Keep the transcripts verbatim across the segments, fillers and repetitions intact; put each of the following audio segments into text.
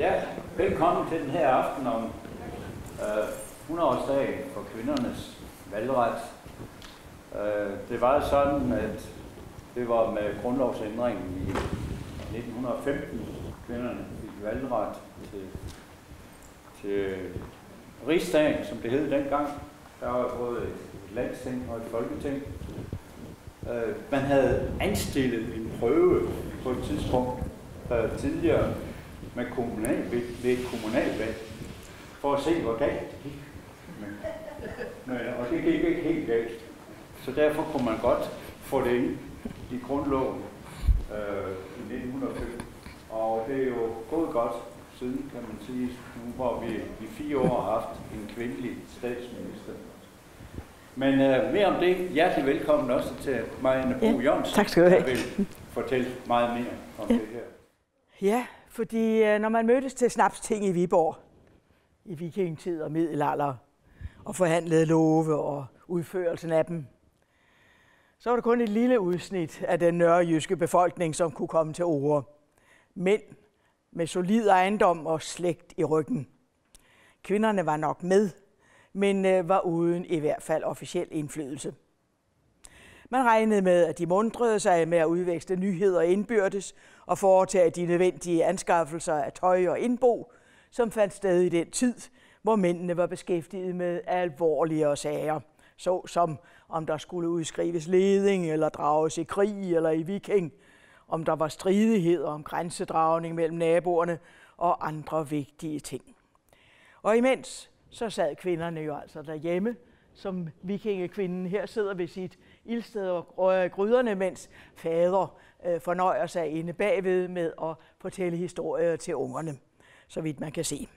Ja, velkommen til den her aften om øh, hundrede-årsdagen for kvindernes valgret. Øh, det var sådan, at det var med grundlovsændringen i nitten femten, kvinderne fik valgret til, til Rigsdagen, som det hed dengang. Der var både et landsting og et folketing. Øh, man havde anstillet en prøve på et tidspunkt øh, tidligere med kommunal, ved et kommunalvalg, for at se, hvor galt det gik. Men, men, og det gik ikke helt galt. Så derfor kunne man godt få det ind i grundloven øh, i nitten femten. Og det er jo gået godt siden, kan man sige, nu hvor vi i fire år har haft en kvindelig statsminister. Men øh, mere om det. Hjertelig velkommen også til Marianne Bo ja, Jørgensen, tak skal du have. der vil fortælle meget mere om ja. det her. Ja, fordi når man mødtes til snapsting i Viborg i vikingetid og middelalder og forhandlede love og udførelsen af dem, så var det kun et lille udsnit af den nørrejyske befolkning, som kunne komme til orde. Mænd med solid ejendom og slægt i ryggen. Kvinderne var nok med, men var uden i hvert fald officiel indflydelse. Man regnede med, at de mundrede sig med at udveksle nyheder indbyrdes og foretage de nødvendige anskaffelser af tøj og indbo, som fandt sted i den tid, hvor mændene var beskæftiget med alvorligere sager, såsom om der skulle udskrives leding eller drages i krig eller i viking, om der var stridigheder om grænsedragning mellem naboerne og andre vigtige ting. Og imens så sad kvinderne jo altså derhjemme, som vikingekvinden her sidder ved sit ildsted og gryderne, mens fader øh, fornøjer sig inde bagved med at fortælle historier til ungerne, så vidt man kan se.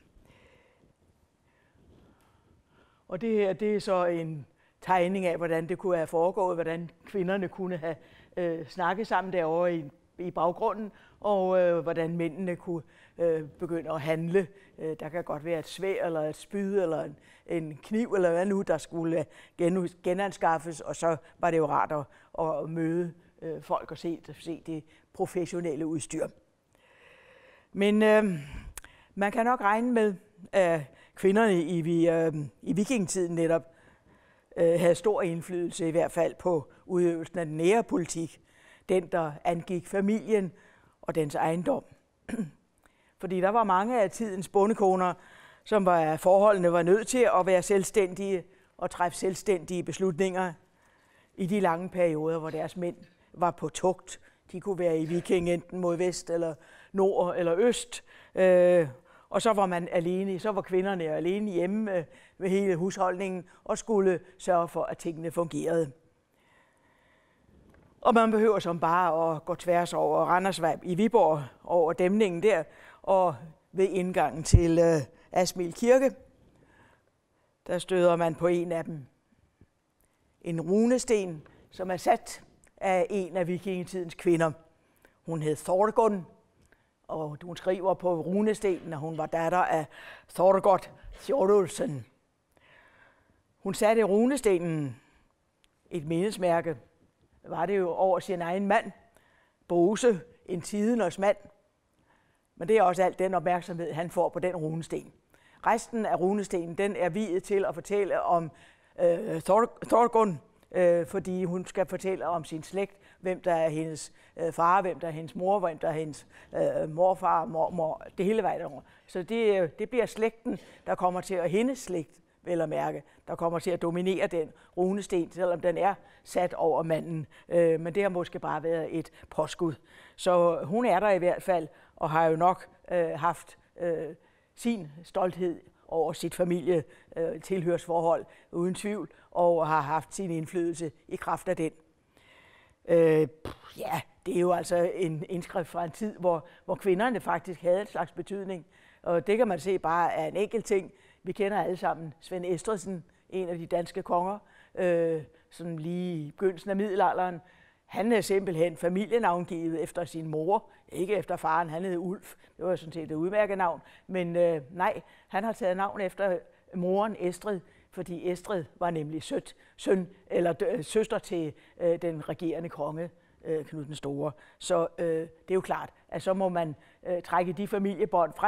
Og det her, det er så en tegning af, hvordan det kunne have foregået, hvordan kvinderne kunne have øh, snakket sammen derovre i, i baggrunden, og øh, hvordan mændene kunne øh, begynde at handle. Øh, der kan godt være et sværd, eller et spyd, eller en, en kniv, eller hvad nu, der skulle gen, genanskaffes, og så var det jo rart at, at møde øh, folk og se, se det professionelle udstyr. Men øh, man kan nok regne med, at kvinderne i, øh, i vikingetiden netop øh, havde stor indflydelse, i hvert fald på udøvelsen af den nære politik, den der angik familien og dens ejendom. Fordi der var mange af tidens bondekoner, som var forholdene var nødt til at være selvstændige og træffe selvstændige beslutninger i de lange perioder, hvor deres mænd var på togt. De kunne være i viking enten mod vest eller nord eller øst. Øh, og så var man alene, så var kvinderne alene hjemme med hele husholdningen og skulle sørge for, at tingene fungerede. Og man behøver som bare at gå tværs over Randersvej i Viborg, over dæmningen der, og ved indgangen til øh, Asmild Kirke, der støder man på en af dem. En runesten, som er sat af en af vikingetidens kvinder. Hun hed Thorgunn, og hun skriver på runestenen, at hun var datter af Thorgod Thjordulfsen. Hun satte runestenen et mindesmærke, var det jo over sin egen mand, Bose, en tideners mand. Men det er også alt den opmærksomhed, han får på den runesten. Resten af runestenen, den er viet til at fortælle om øh, Thorgunn, øh, fordi hun skal fortælle om sin slægt, hvem der er hendes øh, far, hvem der er hendes mor, hvem der er hendes øh, morfar, mormor, det hele vejen over. Så det, det bliver slægten, der kommer til at hendes slægt, vel at mærke, der kommer til at dominere den runesten, selvom den er sat over manden. Øh, men det har måske bare været et påskud. Så hun er der i hvert fald, og har jo nok øh, haft øh, sin stolthed over sit familietilhørsforhold, øh, uden tvivl, og har haft sin indflydelse i kraft af den. Øh, ja, det er jo altså en indskrift fra en tid, hvor, hvor kvinderne faktisk havde en slags betydning. Og det kan man se bare af en enkelt ting. Vi kender alle sammen Svend Estridsen, en af de danske konger, øh, sådan lige i begyndelsen af middelalderen. Han er simpelthen familienavngivet efter sin mor, ikke efter faren, han hed Ulf. Det var sådan set et udmærket navn. Men øh, nej, han har taget navn efter moren Estrid, fordi Estrid var nemlig søt, søn, eller dø, søster til øh, den regerende konge, øh, Knud den Store. Så øh, det er jo klart, at så må man øh, trække de familiebånd frem,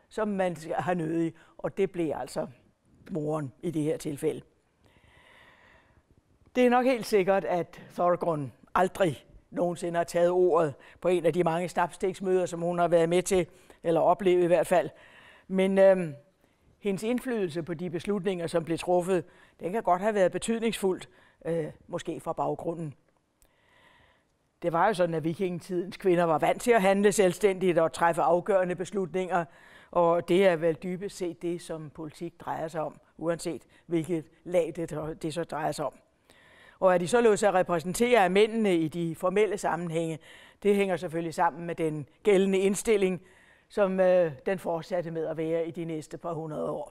som man har nødig, og det blev altså moren i det her tilfælde. Det er nok helt sikkert, at Thorgrun aldrig nogensinde har taget ordet på en af de mange snapstegsmøder, som hun har været med til, eller oplevet i hvert fald. Men øh, hendes indflydelse på de beslutninger, som blev truffet, den kan godt have været betydningsfuldt, øh, måske fra baggrunden. Det var jo sådan, at vikingetidens kvinder var vant til at handle selvstændigt og træffe afgørende beslutninger, og det er vel dybest set det, som politik drejer sig om, uanset hvilket lag det, det så drejer sig om. Og at de så lod sig repræsentere af mændene i de formelle sammenhænge, det hænger selvfølgelig sammen med den gældende indstilling, som øh, den fortsatte med at være i de næste par hundrede år.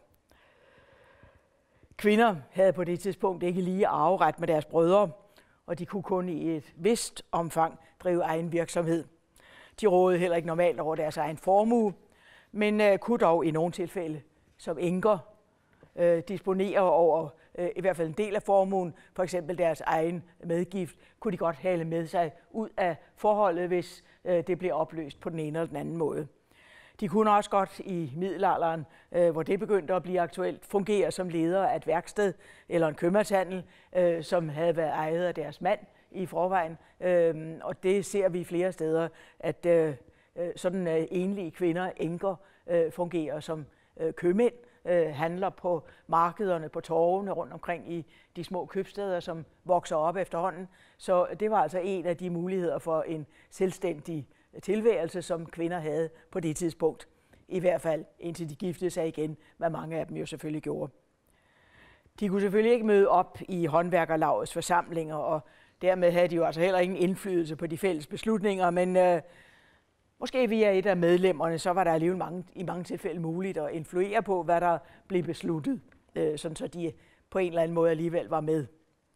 Kvinder havde på det tidspunkt ikke lige arveret med deres brødre, og de kunne kun i et vist omfang drive egen virksomhed. De rådede heller ikke normalt over deres egen formue, men øh, kunne dog i nogle tilfælde som enker øh, disponere over øh, i hvert fald en del af formuen, for eksempel deres egen medgift, kunne de godt hale med sig ud af forholdet, hvis øh, det blev opløst på den ene eller den anden måde. De kunne også godt i middelalderen, øh, hvor det begyndte at blive aktuelt, fungere som leder af et værksted eller en købmandshandel, øh, som havde været ejet af deres mand i forvejen. Øh, og det ser vi flere steder, at øh, sådan øh, enlige kvinder, enker, øh, fungerer som øh, købmænd, øh, handler på markederne, på torvene rundt omkring i de små købsteder, som vokser op efterhånden. Så det var altså en af de muligheder for en selvstændig tilværelse, som kvinder havde på det tidspunkt. I hvert fald indtil de giftede sig igen, hvad mange af dem jo selvfølgelig gjorde. De kunne selvfølgelig ikke møde op i håndværkerlavets forsamlinger, og dermed havde de jo altså heller ingen indflydelse på de fælles beslutninger, men øh, måske via et af medlemmerne, så var der alligevel mange, i mange tilfælde muligt at influere på, hvad der blev besluttet, øh, sådan så de på en eller anden måde alligevel var med.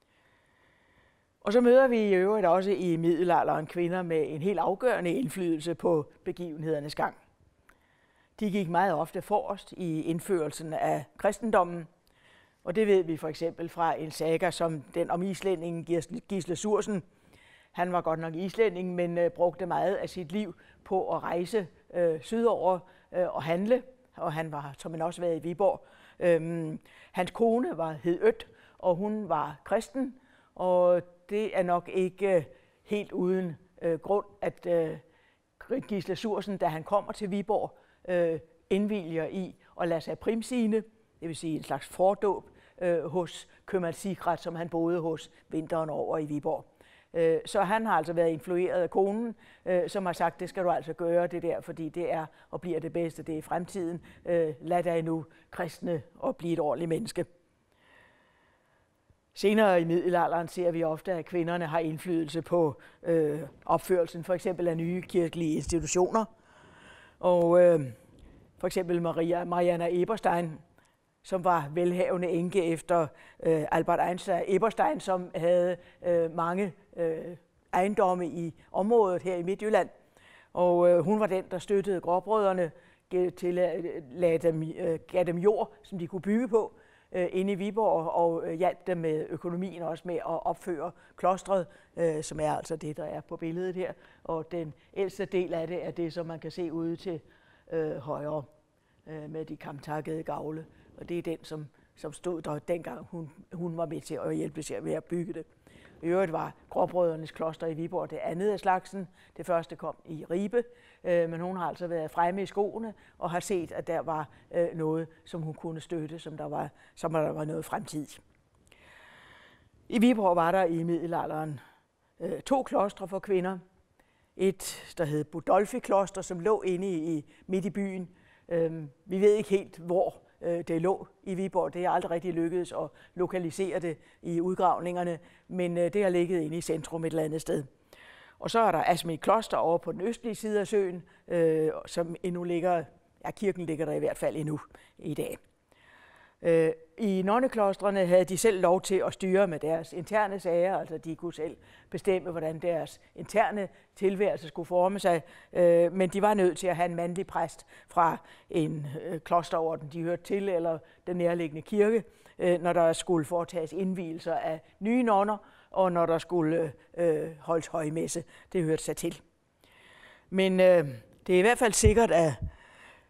Og så møder vi i øvrigt også i middelalderen kvinder med en helt afgørende indflydelse på begivenhedernes gang. De gik meget ofte forrest i indførelsen af kristendommen, og det ved vi for eksempel fra en saga som den om islændingen Gisle Sursen. Han var godt nok islænding, men øh, brugte meget af sit liv på at rejse øh, sydover øh, og handle, og han var, som han også været i Viborg. Øhm, hans kone var hed Ødt, og hun var kristen, og det er nok ikke helt uden øh, grund, at øh, Gisle Sursen, da han kommer til Viborg, øh, indvilger i at lade sig primsine, det vil sige en slags fordåb, øh, hos købmand Sigrat, som han boede hos vinteren over i Viborg. Øh, så han har altså været influeret af konen, øh, som har sagt, det skal du altså gøre det der, fordi det er og bliver det bedste, det er i fremtiden. Øh, lad dig nu kristne og blive et ordentligt menneske. Senere i middelalderen ser vi ofte, at kvinderne har indflydelse på øh, opførelsen for eksempel af nye kirkelige institutioner. Og øh, for eksempel Maria, Mariana Eberstein, som var velhavende enke efter øh, Albert Einstein Eberstein, som havde øh, mange øh, ejendomme i området her i Midtjylland. Og øh, hun var den, der støttede gråbrødrene til at lade dem, øh, gav dem jord, som de kunne bygge på øh, inde i Viborg, og øh, hjalp dem med økonomien også med at opføre klostret, øh, som er altså det, der er på billedet her. Og den ældste del af det er det, som man kan se ude til øh, højre øh, med de kamtakkede gavle. Og det er den, som, som stod der dengang hun, hun var med til at hjælpe til med at bygge det. I øvrigt var Gråbrødrenes kloster i Viborg det andet af slagsen. Det første kom i Ribe, øh, men hun har altså været fremme i skoene og har set, at der var øh, noget, som hun kunne støtte, som der var, som der var noget fremtid. I Viborg var der i middelalderen øh, to klostre for kvinder. Et, der hed Budolfi-kloster, som lå inde i, midt i byen. Øh, vi ved ikke helt, hvor det lå i Viborg. Det er aldrig rigtig lykkedes at lokalisere det i udgravningerne, men det har ligget inde i centrum et eller andet sted. Og så er der Asmild Kloster over på den østlige side af søen, øh, som endnu ligger, ja, kirken ligger der i hvert fald endnu i dag. Øh, I nonneklostrene havde de selv lov til at styre med deres interne sager, altså de kunne selv bestemme, hvordan deres interne tilværelse skulle forme sig, øh, men de var nødt til at have en mandlig præst fra en øh, klosterorden, de hørte til, eller den nærliggende kirke, øh, når der skulle foretages indvielser af nye nonner, og når der skulle øh, holdes højmesse. Det hørte sig til. Men øh, det er i hvert fald sikkert, at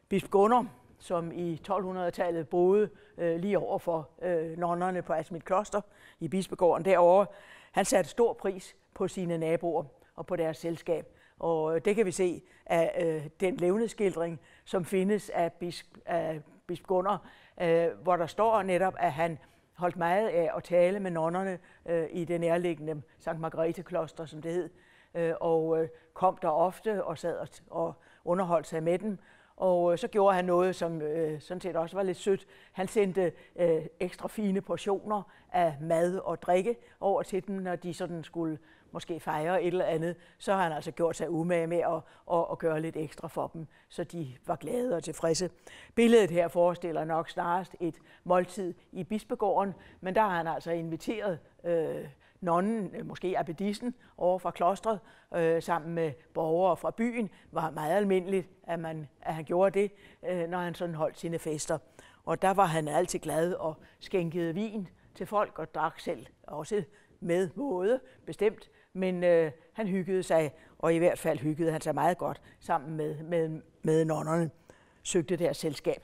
bisp Gunnar, som i tolvhundredetallet boede øh, lige over for øh, nonnerne på Asmild Kloster i bispegården derovre. Han satte stor pris på sine naboer og på deres selskab. Og det kan vi se af øh, den levnedsskildring, som findes af bisp, af bisp Gunnar, øh, hvor der står netop, at han holdt meget af at tale med nonnerne øh, i det nærliggende Sankt Margrethe Kloster, som det hed, øh, og øh, kom der ofte og sad og, og underholdt sig med dem. Og øh, så gjorde han noget, som øh, sådan set også var lidt sødt. Han sendte øh, ekstra fine portioner af mad og drikke over til dem, når de sådan skulle måske fejre et eller andet. Så har han altså gjort sig umage med at, at, at gøre lidt ekstra for dem, så de var glade og tilfredse. Billedet her forestiller nok snarest et måltid i bispegården, men der har han altså inviteret øh, nonnen, måske abbedissen, over fra klostret, øh, sammen med borgere fra byen. Var meget almindeligt, at, man, at han gjorde det, øh, når han sådan holdt sine fester. Og der var han altid glad og skænkede vin til folk og drak selv også med måde, bestemt. Men øh, han hyggede sig, og i hvert fald hyggede han sig meget godt sammen med, med, med nonnerne, søgte deres selskab.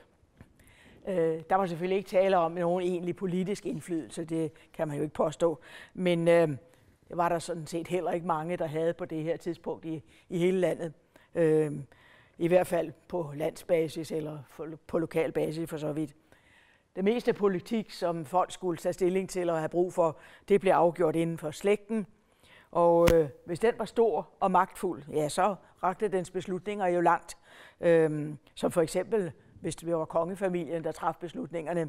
Øh, der var selvfølgelig ikke tale om nogen egentlig politisk indflydelse, det kan man jo ikke påstå, men øh, det var der sådan set heller ikke mange, der havde på det her tidspunkt i, i hele landet. Øh, I hvert fald på landsbasis eller på lokal basis for så vidt. Det meste politik, som folk skulle tage stilling til og have brug for, det blev afgjort inden for slægten. Og øh, hvis den var stor og magtfuld, ja, så rakte dens beslutninger jo langt. Øh, som for eksempel, hvis det var kongefamilien, der traf beslutningerne.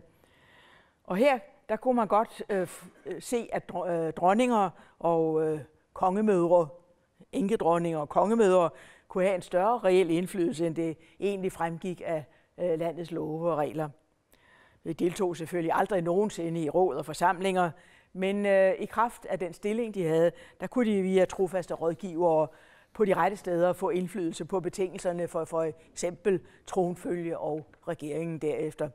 Og her, der kunne man godt øh, se, at dronninger og øh, kongemødre, enkedronninger og kongemødre, kunne have en større reel indflydelse, end det egentlig fremgik af øh, landets love og regler. Vi deltog selvfølgelig aldrig nogensinde i råd og forsamlinger, men øh, i kraft af den stilling, de havde, der kunne de via trofaste rådgivere på de rette steder få indflydelse på betingelserne for for eksempel tronfølge og regeringen derefter.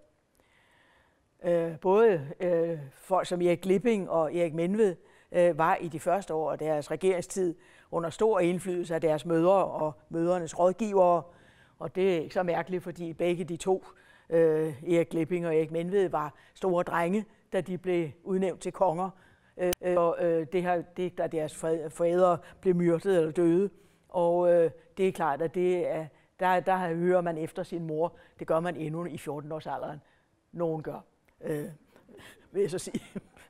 Øh, både øh, folk som Erik Glipping og Erik Menved øh, var i de første år af deres regeringstid under stor indflydelse af deres mødre og mødrenes rådgivere, og det er ikke så mærkeligt, fordi begge de to, øh, Erik Glipping og Erik Menved, var store drenge, da de blev udnævnt til konger, øh, og øh, det her, det, da deres forældre blev myrdet eller døde. Og øh, det er klart, at det er, der, der hører man efter sin mor. Det gør man endnu i fjorten-årsalderen. Nogen gør, øh, vil jeg så sige.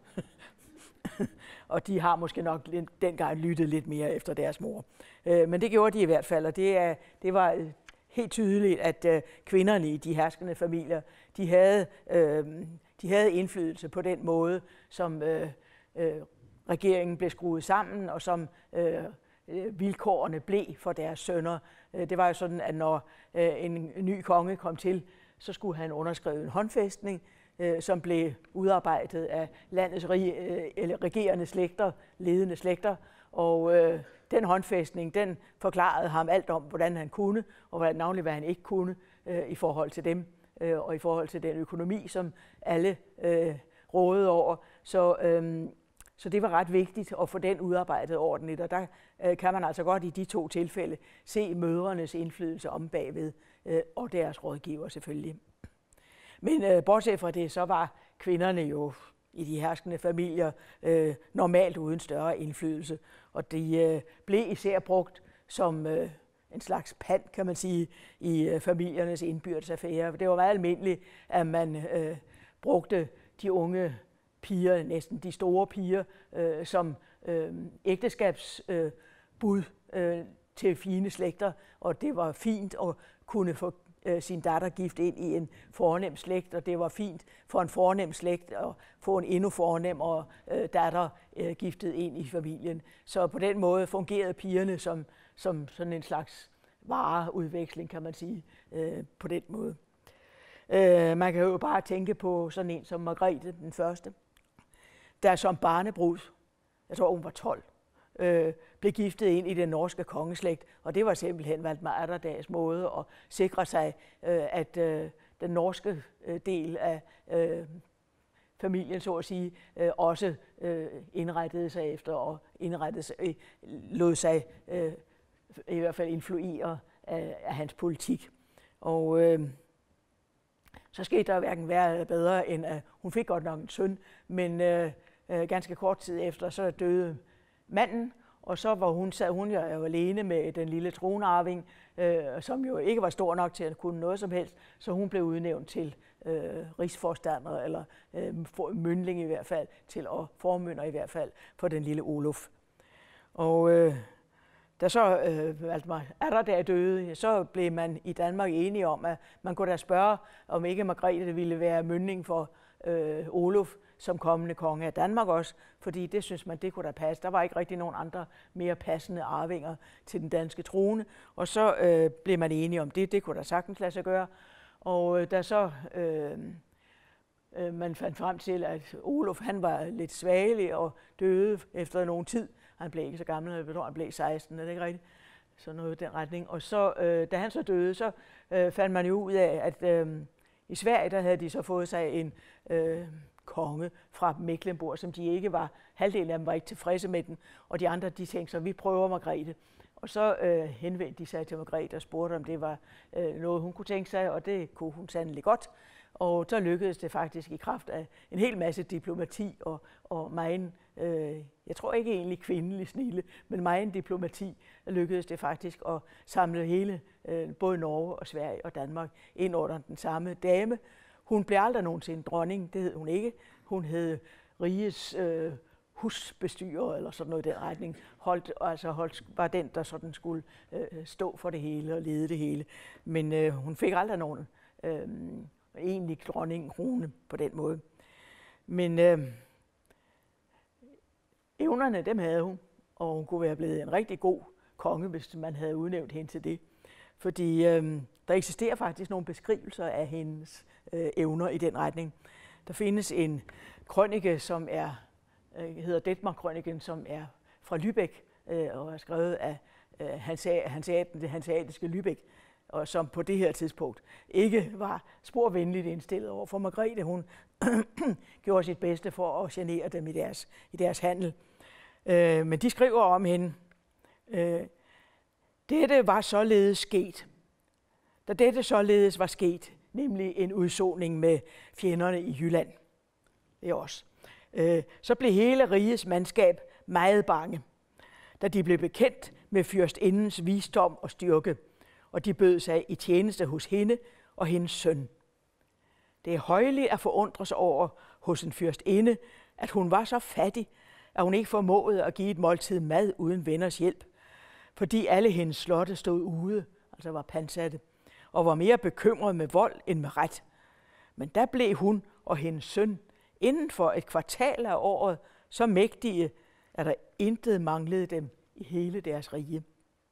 Og de har måske nok dengang lyttet lidt mere efter deres mor. Øh, men det gjorde de i hvert fald, og det, er, det var helt tydeligt, at øh, kvinderne i de herskende familier, de havde, øh, de havde indflydelse på den måde, som øh, øh, regeringen blev skruet sammen, og som øh, vilkårene blev for deres sønner. Det var jo sådan, at når en ny konge kom til, så skulle han underskrive en håndfæstning, som blev udarbejdet af landets eller regerende slægter, ledende slægter. Og den håndfæstning, den forklarede ham alt om, hvordan han kunne, og navnlig hvad han ikke kunne i forhold til dem, og i forhold til den økonomi, som alle rådede over. Så Så det var ret vigtigt at få den udarbejdet ordentligt, og der øh, kan man altså godt i de to tilfælde se mødrenes indflydelse om bagved, øh, og deres rådgiver selvfølgelig. Men øh, bortset fra det, så var kvinderne jo i de herskende familier øh, normalt uden større indflydelse, og de øh, blev især brugt som øh, en slags pant, kan man sige, i øh, familiernes indbyrdes affærer. Det var meget almindeligt, at man øh, brugte de unge piger, næsten de store piger, øh, som øh, ægteskabsbud øh, øh, til fine slægter, og det var fint at kunne få øh, sin datter gift ind i en fornem slægt, og det var fint for en fornem slægt at få en endnu fornemmere øh, datter øh, giftet ind i familien. Så på den måde fungerede pigerne som, som sådan en slags vareudveksling, kan man sige, øh, på den måde. Øh, man kan jo bare tænke på sådan en som Margrethe den første, der som barnebrud, jeg tror hun var tolv, øh, blev giftet ind i den norske kongeslægt, og det var simpelthen Valdemar Atterdags måde at sikre sig, øh, at øh, den norske øh, del af øh, familien, så at sige, øh, også øh, indrettede sig efter og indrettede sig, øh, lod sig øh, i hvert fald influere af, af hans politik. Og øh, så skete der hverken værre eller bedre, end at hun fik godt nok en søn, men øh, øh, ganske kort tid efter, så døde manden, og så var hun, sad hun jo alene med den lille tronarving, øh, som jo ikke var stor nok til at kunne noget som helst, så hun blev udnævnt til øh, rigsforstander, eller øh, myndling i hvert fald, til at formynder i hvert fald for den lille Olof. Og øh, da så øh, Valdemar Atterdag døde, så blev man i Danmark enige om, at man kunne da spørge, om ikke Margrethe ville være myndling for øh, Olof som kommende konge af Danmark også, fordi det synes man, det kunne da passe. Der var ikke rigtig nogen andre mere passende arvinger til den danske trone, og så øh, blev man enige om det. Det kunne da sagtens lade sig gøre. Og øh, da så øh, øh, man fandt frem til, at Olof han var lidt svagelig og døde efter nogen tid. Han blev ikke så gammel, jeg tror, han blev seksten, er det ikke rigtigt? Så noget i den retning. Og så, øh, da han så døde, så øh, fandt man jo ud af, at øh, i Sverige, der havde de så fået sig en øh, konge fra Mecklenburg, som de ikke var, halvdelen af dem var ikke tilfredse med den, og de andre, de tænkte så, vi prøver Margrethe. Og så øh, henvendte de sig til Margrethe og spurgte, om det var øh, noget, hun kunne tænke sig, og det kunne hun sandelig godt. Og så lykkedes det faktisk i kraft af en hel masse diplomati og, og megen, øh, jeg tror ikke egentlig kvindelig snille, men megen diplomati, lykkedes det faktisk at samle hele, øh, både Norge og Sverige og Danmark ind under den samme dame. Hun blev aldrig nogensinde dronning, det hed hun ikke. Hun hed rigets øh, husbestyrer eller sådan noget i den retning. Holdt, altså holdt, var den, der sådan skulle øh, stå for det hele og lede det hele. Men øh, hun fik aldrig nogen øh, egentlig dronning-krone på den måde. Men øh, evnerne, dem havde hun, og hun kunne være blevet en rigtig god konge, hvis man havde udnævnt hende til det. Fordi øh, der eksisterer faktisk nogle beskrivelser af hendes øh, evner i den retning. Der findes en krønike, som er, øh, hedder Detmar-krøniken, som er fra Lübeck, øh, og er skrevet af øh, hanseaten, det hanseatiske Lübeck, og som på det her tidspunkt ikke var sporvenligt indstillet over for Margrethe. Hun gjorde sit bedste for at genere dem i deres, i deres handel. Øh, men de skriver om hende, øh, dette var således sket. Da dette således var sket, nemlig en udsoning med fjenderne i Jylland, det er også, øh, så blev hele rigets mandskab meget bange, da de blev bekendt med fyrstindens visdom og styrke, og de bød sig i tjeneste hos hende og hendes søn. Det er højligt at forundre sig over hos en fyrstinde, at hun var så fattig, at hun ikke formåede at give et måltid mad uden venners hjælp, fordi alle hendes slotte stod ude, altså var pansatte, og var mere bekymret med vold end med ret. Men der blev hun og hendes søn inden for et kvartal af året så mægtige, at der intet manglede dem i hele deres rige.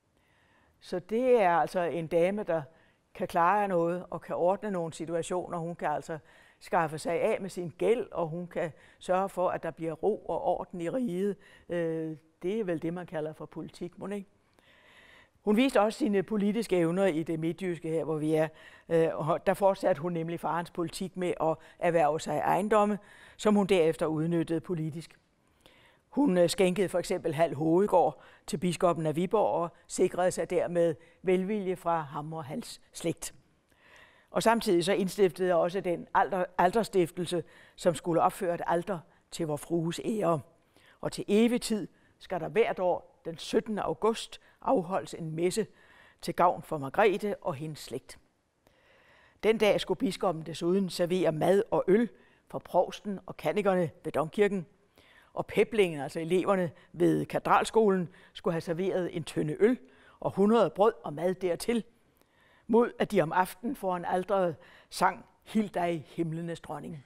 Så det er altså en dame, der kan klare noget og kan ordne nogle situationer. Hun kan altså skaffe sig af med sin gæld, og hun kan sørge for, at der bliver ro og orden i riget. Det er vel det, man kalder for politik, må ikke? Hun viste også sine politiske evner i det midtjyske her, hvor vi er. Der fortsatte hun nemlig farens politik med at erhverve sig ejendomme, som hun derefter udnyttede politisk. Hun skænkede for eksempel halv hovedgård til biskoppen af Viborg og sikrede sig dermed velvilje fra ham og hans slægt. Og samtidig så indstiftede også den alter, alterstiftelse, som skulle opføre et alter til vor frues ære. Og til evig tid skal der hvert år den syttende august afholdes en messe til gavn for Margrethe og hendes slægt. Den dag skulle biskoppen desuden servere mad og øl for provsten og kannikerne ved domkirken, og peblingen, altså eleverne ved katedralskolen, skulle have serveret en tønde øl og hundrede brød og mad dertil, mod at de om aftenen foran alteret sang "Hil dig, himlenes dronning".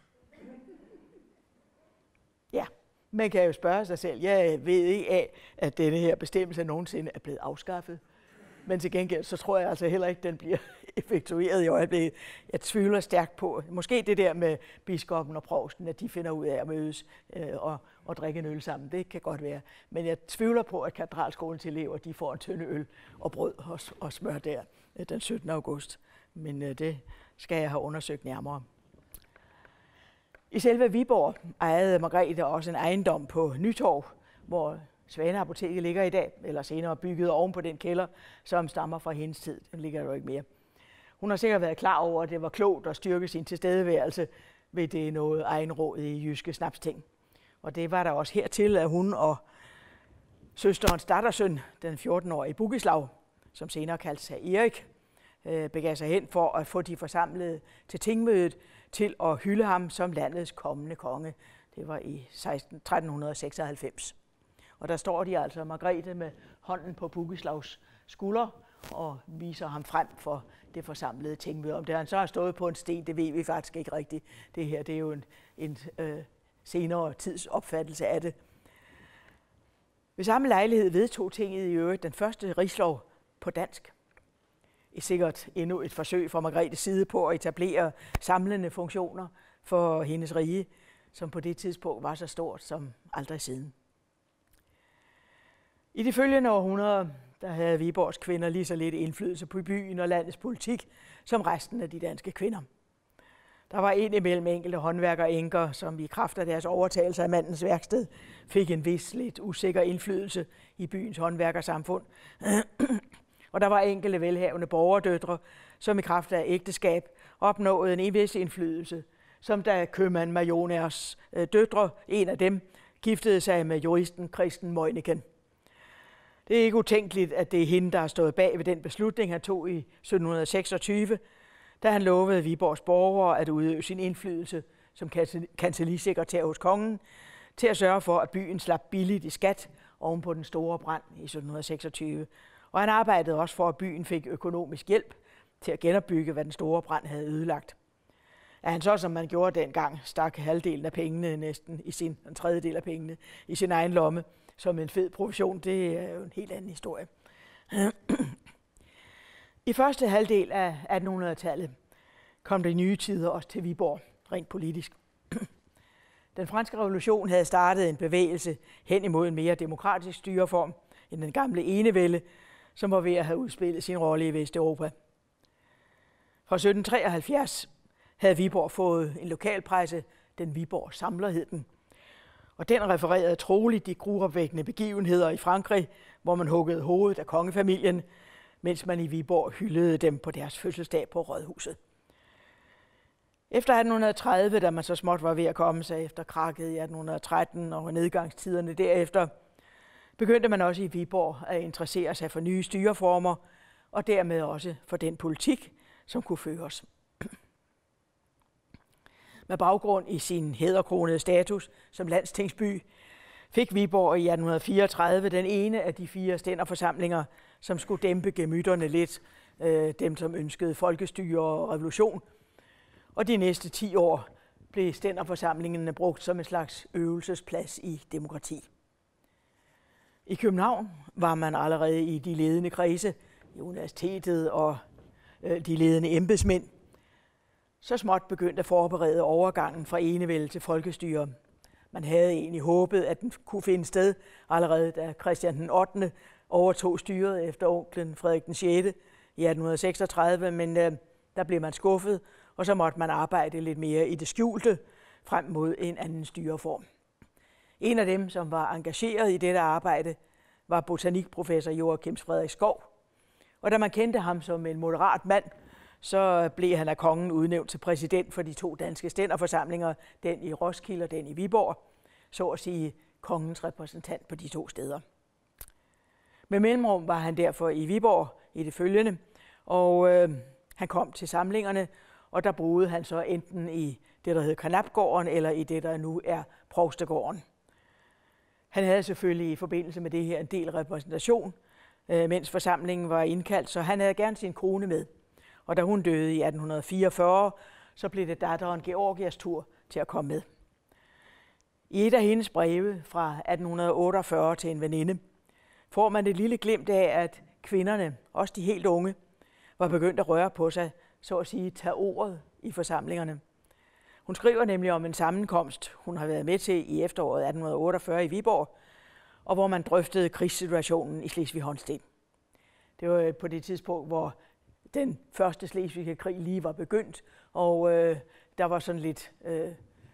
Ja, man kan jo spørge sig selv. Jeg ved ikke af, at denne her bestemmelse nogensinde er blevet afskaffet. Men til gengæld, så tror jeg altså heller ikke, at den bliver effektueret i øjeblikket. Jeg tvivler stærkt på, måske det der med biskoppen og provsten, at de finder ud af at mødes øh, og, og drikke en øl sammen. Det kan godt være. Men jeg tvivler på, at katedralskolens elever, de får en tynde øl og brød og, og smør der øh, den syttende august. Men øh, det skal jeg have undersøgt nærmere. I selve Viborg ejede Margrethe også en ejendom på Nytorv, hvor Svaneapoteket ligger i dag, eller senere bygget oven på den kælder, som stammer fra hendes tid. Den ligger jo ikke mere. Hun har sikkert været klar over, at det var klogt at styrke sin tilstedeværelse ved det noget egenrådige jyske snapsting. Og det var der også hertil, at hun og søsterens dattersøn, den fjorten-årige Bugislav, som senere kaldte sig Erik, begav sig hen for at få de forsamlede til tingmødet til at hylde ham som landets kommende konge. Det var i tretten seksoghalvfems. Og der står de altså, Margrethe med hånden på Bugislavs skulder og viser ham frem for det forsamlede tingmøde. Om det han så har stået på en sten, det ved vi faktisk ikke rigtigt. Det her det er jo en, en øh, senere tids opfattelse af det. Ved samme lejlighed vedtog tinget i øvrigt den første rigslov på dansk. I sikkert endnu et forsøg fra Margrethes side på at etablere samlende funktioner for hendes rige, som på det tidspunkt var så stort som aldrig siden. I de følgende århundreder, der havde Viborgs kvinder lige så lidt indflydelse på byen og landets politik, som resten af de danske kvinder. Der var indimellem enkelte håndværker-enker, som i kraft af deres overtagelse af mandens værksted, fik en vis lidt usikker indflydelse i byens håndværkersamfund. Og der var enkelte velhavende borgerdøtre, som i kraft af ægteskab opnåede en vis indflydelse, som da købmand Majoners døtre, en af dem, giftede sig med juristen Christen Møiniken. Det er ikke utænkeligt, at det er hende, der har stået bag ved den beslutning, han tog i sytten seksogtyve, da han lovede Viborgs borgere at udøve sin indflydelse som kancellisekretær hos kongen, til at sørge for, at byen slap billigt i skat oven på den store brand i sytten seksogtyve. Og han arbejdede også for, at byen fik økonomisk hjælp til at genopbygge, hvad den store brand havde ødelagt. At han så, som man gjorde dengang, stak halvdelen af pengene, næsten i sin, en tredjedel af pengene, i sin egen lomme, som en fed provision, det er jo en helt anden historie. I første halvdel af attenhundredetallet kom de nye tider også til Viborg, rent politisk. Den franske revolution havde startet en bevægelse hen imod en mere demokratisk styreform end den gamle enevælde, som var ved at have udspillet sin rolle i Vesteuropa. Fra sytten treoghalvfjerds havde Viborg fået en lokalpresse, den Viborg Samler hed den. Og den refererede troligt de gruopvækkende begivenheder i Frankrig, hvor man huggede hovedet af kongefamilien, mens man i Viborg hyldede dem på deres fødselsdag på Rådhuset. Efter atten tredive, da man så småt var ved at komme sig efter krakket i atten tretten og nedgangstiderne derefter, begyndte man også i Viborg at interessere sig for nye styreformer, og dermed også for den politik, som kunne føres. Med baggrund i sin hæderkronede status som landstingsby, fik Viborg i atten fireogtredive den ene af de fire stænderforsamlinger, som skulle dæmpe gemytterne lidt, øh, dem som ønskede folkestyre og revolution. Og de næste ti år blev stænderforsamlingerne brugt som en slags øvelsesplads i demokrati. I København var man allerede i de ledende kredse, i universitetet og øh, de ledende embedsmænd, så småt begyndte at forberede overgangen fra enevælde til folkestyre. Man havde egentlig håbet, at den kunne finde sted allerede da Christian den ottende overtog styret efter onklen Frederik den sjette i atten seksogtredive, men øh, der blev man skuffet, og så måtte man arbejde lidt mere i det skjulte frem mod en anden styreform. En af dem, som var engageret i dette arbejde, var botanikprofessor Joachim Frederik Skov. Og da man kendte ham som en moderat mand, så blev han af kongen udnævnt til præsident for de to danske stænderforsamlinger, den i Roskilde og den i Viborg, så at sige kongens repræsentant på de to steder. Med mellemrum var han derfor i Viborg i det følgende, og øh, han kom til samlingerne, og der boede han så enten i det, der hed Karnapgården, eller i det, der nu er Provstegården. Han havde selvfølgelig i forbindelse med det her en del repræsentation, øh, mens forsamlingen var indkaldt, så han havde gerne sin kone med. Og da hun døde i atten fireogfyrre, så blev det datteren Georgias tur til at komme med. I et af hendes breve fra atten otteogfyrre til en veninde, får man et lille glimt af, at kvinderne, også de helt unge, var begyndt at røre på sig, så at sige, tage ordet i forsamlingerne. Hun skriver nemlig om en sammenkomst, hun har været med til i efteråret atten otteogfyrre i Viborg, og hvor man drøftede krigssituationen i Slesvig-Holsten. Det var på det tidspunkt, hvor den første slesvigske krig lige var begyndt, og øh, der var sådan lidt øh,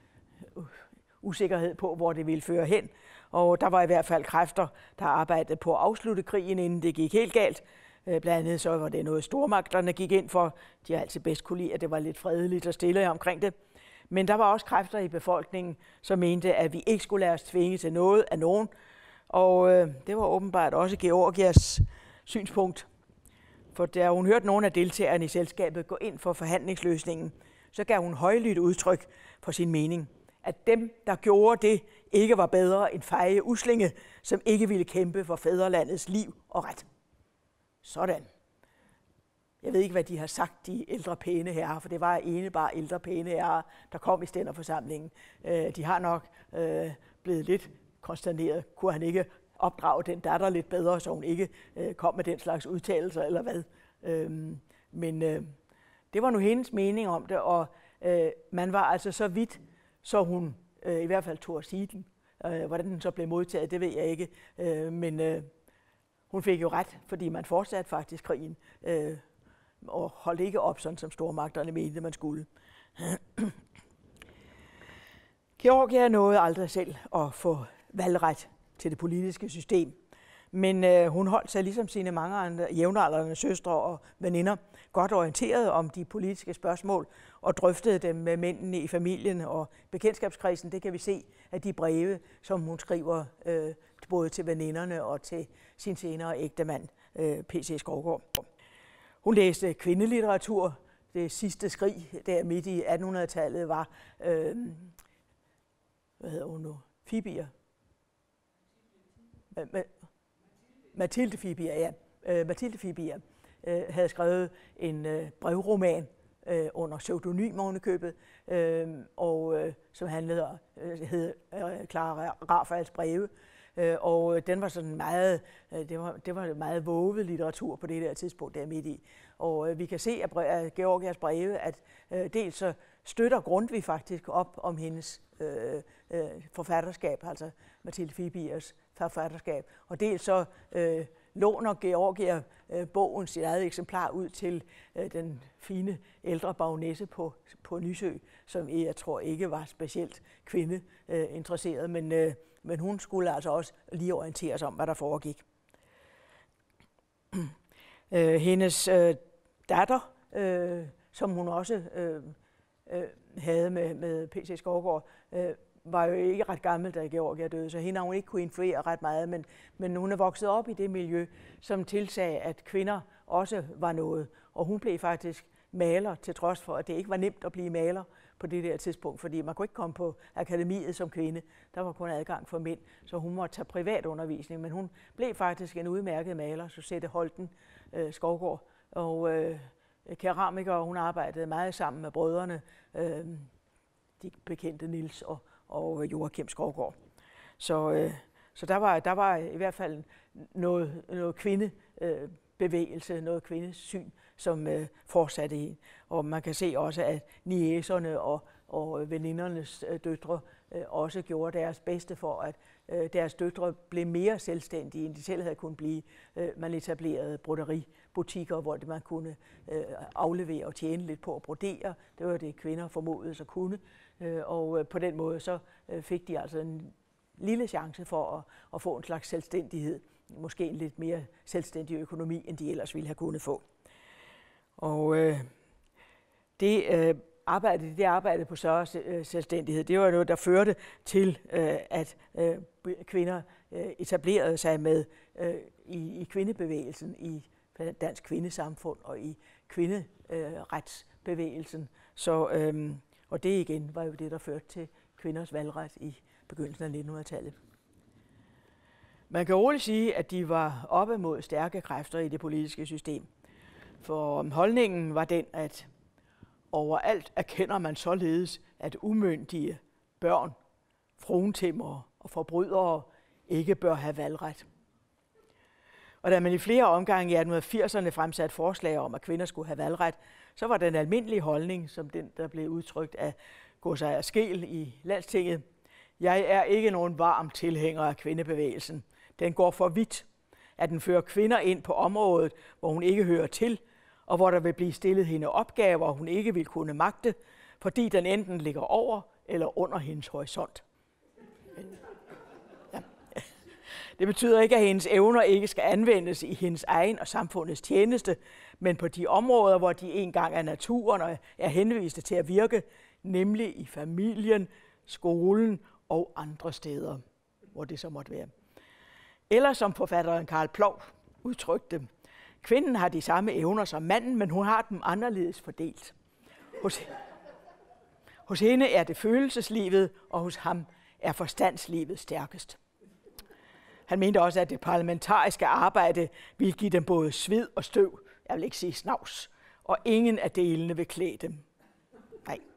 usikkerhed på, hvor det ville føre hen. Og der var i hvert fald kræfter, der arbejdede på at afslutte krigen, inden det gik helt galt. Blandt andet så var det noget stormagterne gik ind for. De har altid bedst kunne lide, at det var lidt fredeligt og stille omkring det. Men der var også kræfter i befolkningen, som mente, at vi ikke skulle lade os tvinge til noget af nogen. Og øh, det var åbenbart også Georgias synspunkt. For da hun hørte nogle af deltagerne i selskabet gå ind for forhandlingsløsningen, så gav hun højlydt udtryk for sin mening, at dem, der gjorde det, ikke var bedre end feje uslinge, som ikke ville kæmpe for fædrelandets liv og ret. Sådan. Jeg ved ikke, hvad de har sagt, de ældre pæne herrer, for det var ene bare ældre pæne herrer, der kom i stænderforsamlingen. De har nok øh, blevet lidt konsterneret. Kunne han ikke opdrage den datter lidt bedre, så hun ikke øh, kom med den slags udtalelser, eller hvad? Øhm, men øh, det var nu hendes mening om det, og øh, man var altså så vidt, så hun øh, i hvert fald tog at sige den. Øh, hvordan den så blev modtaget, det ved jeg ikke. Øh, men øh, hun fik jo ret, fordi man fortsatte faktisk krigen, øh, og holdt ikke op, sådan som stormagterne mente, man skulle. Georgia nåede aldrig selv at få valgret til det politiske system, men øh, hun holdt sig ligesom sine mange andre jævnaldrende søstre og veninder godt orienteret om de politiske spørgsmål og drøftede dem med mændene i familien og bekendtskabskredsen. Det kan vi se af de breve, som hun skriver øh, både til veninderne og til sin senere ægtemand, øh, P C Skovgaard. Hun læste kvindelitteratur. Det sidste skrig der midt i attenhundredetallet var, øh, hvad hedder hun nu? Fibier. Mathilde Fibier, ja. Øh, Mathilde Fibier øh, havde skrevet en øh, brevroman øh, under pseudonym ovenikøbet, øh, og øh, som handlede øh, hed øh, Clara Rafaels breve. Øh, og den var sådan meget, øh, det var det var meget våget litteratur på det der tidspunkt der midt i. Og øh, vi kan se af, bre- af Georgias breve, at øh, dels så støtter Grundtvig faktisk op om hendes øh, øh, forfatterskab, altså Mathilde Fibiers forfatterskab, og dels så øh, låner Georgia øh, bogen sit eget eksemplar ud til øh, den fine ældre baronesse på, på Nysø, som jeg tror ikke var specielt kvindeinteresseret, øh, men, øh, men hun skulle altså også lige orientere sig om, hvad der foregik. øh, hendes øh, datter, øh, som hun også øh, øh, havde med, med P C Skovgaard, øh, var jo ikke ret gammel, da Georgia døde, så hende har hun ikke kunne influere ret meget, men, men hun er vokset op i det miljø, som tilsagde, at kvinder også var noget. Og hun blev faktisk maler, til trods for, at det ikke var nemt at blive maler på det der tidspunkt, fordi man kunne ikke komme på akademiet som kvinde. Der var kun adgang for mænd, så hun måtte tage privatundervisning, men hun blev faktisk en udmærket maler, Suzette Holten øh, Skovgaard, og øh, keramiker, og hun arbejdede meget sammen med brødrene, øh, de bekendte Niels og og Joachim Skovgaard. Så, øh, så der, var, der var i hvert fald noget, noget kvindebevægelse, øh, noget kvindesyn, som øh, fortsatte i. Og man kan se også, at niæserne og, og venindernes øh, døtre øh, også gjorde deres bedste for, at øh, deres døtre blev mere selvstændige, end de selv havde kunnet blive. Øh, man etablerede brodeributikker, hvor man kunne øh, aflevere og tjene lidt på at brodere. Det var det, kvinder formodede sig kunne. Og på den måde så fik de altså en lille chance for at, at få en slags selvstændighed. Måske en lidt mere selvstændig økonomi, end de ellers ville have kunnet få. Og øh, det, øh, arbejde, det arbejde på større selvstændighed, det var noget, der førte til, øh, at øh, kvinder øh, etablerede sig med øh, i, i kvindebevægelsen, i Dansk Kvindesamfund og i kvinderetsbevægelsen. Øh, så øh, Og det igen var jo det, der førte til kvinders valgret i begyndelsen af nittenhundredetallet. Man kan roligt sige, at de var oppe mod stærke kræfter i det politiske system. For holdningen var den, at overalt erkender man således, at umyndige børn, fruentimmere og forbrydere ikke bør have valgret. Og da man i flere omgange i atten firserne fremsatte forslag om, at kvinder skulle have valgret, så var den almindelige holdning, som den, der blev udtrykt af Godsejer Skeel i Landstinget: jeg er ikke nogen varm tilhænger af kvindebevægelsen. Den går for vidt, at den fører kvinder ind på området, hvor hun ikke hører til, og hvor der vil blive stillet hende opgaver, hun ikke vil kunne magte, fordi den enten ligger over eller under hendes horisont. Ja. Det betyder ikke, at hendes evner ikke skal anvendes i hendes egen og samfundets tjeneste, men på de områder, hvor de engang er naturen og er henviste til at virke, nemlig i familien, skolen og andre steder, hvor det så måtte være. Eller som forfatteren Karl Ploug udtrykte, kvinden har de samme evner som manden, men hun har dem anderledes fordelt. Hos, hos hende er det følelseslivet, og hos ham er forstandslivet stærkest. Han mente også, at det parlamentariske arbejde ville give dem både sved og støv, jeg vil ikke sige snavs, og ingen af delene vil klæde dem. Nej.